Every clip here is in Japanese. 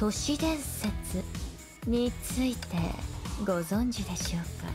都市伝説についてご存知でしょうか。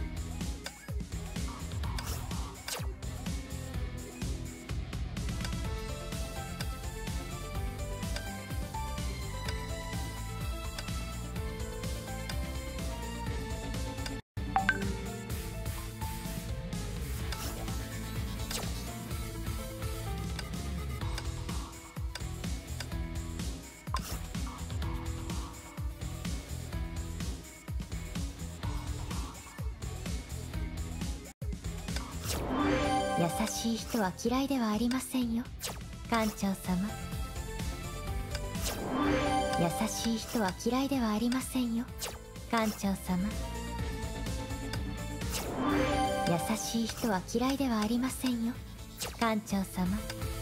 優しい人は嫌いではありませんよ、館長様。優しい人は嫌いではありませんよ、館長様。優しい人は嫌いではありませんよ、館長様。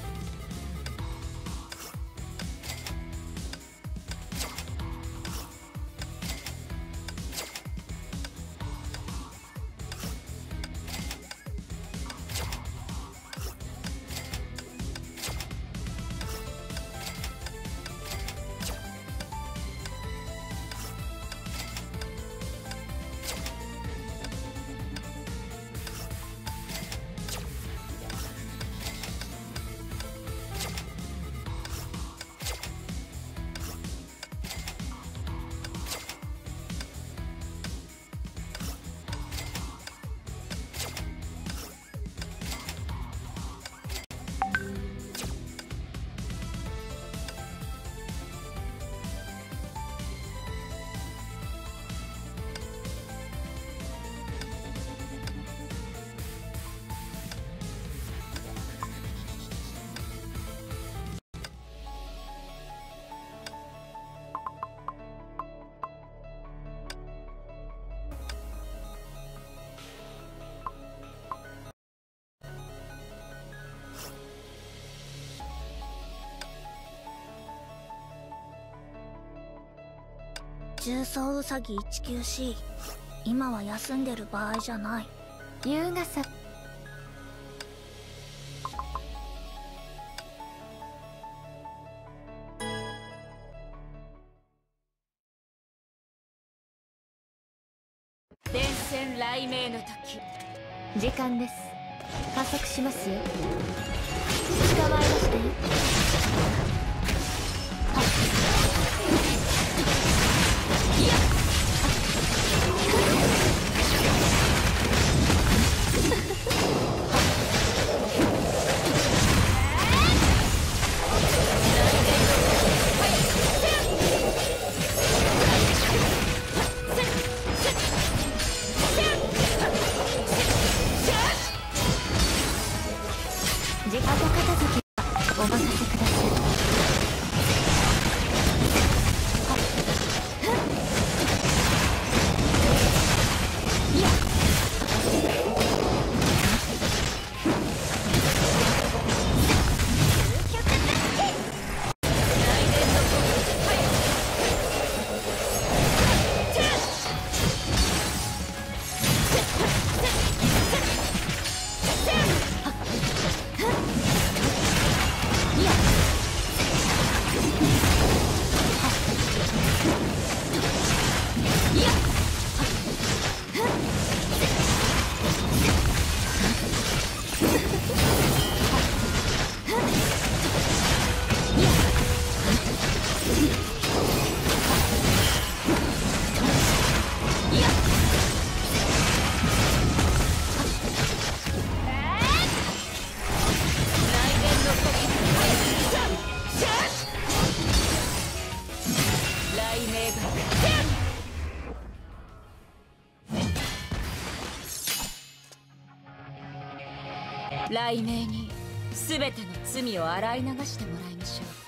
重曹ウサギ 19C、 今は休んでる場合じゃない。 優雅さ。 電線雷鳴の時、 時間です。加速しますよ。捕まえましたよ。後片付けはお任せください。 雷鳴に全ての罪を洗い流してもらいましょう。